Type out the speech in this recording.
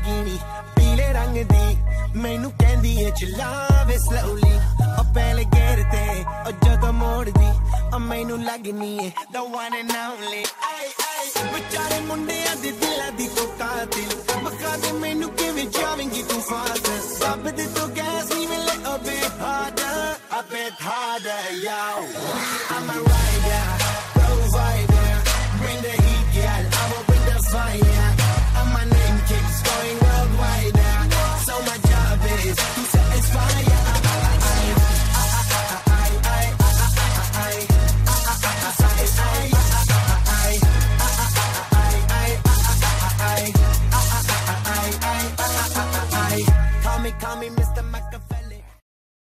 Lamborghini पीले रंग दी मैनू कहंदी है चलावे slowly ओ पहले गेर ते ओ जदों मोड़ दी ओ मैनू लगनी है the one and only बेचारे मुंडियां दे दिलां दी तो कातिल बखा दे मैनू किवें जावेंगी तू फास्ट सब दे तो गैस नी मिले a bit harder yo I'm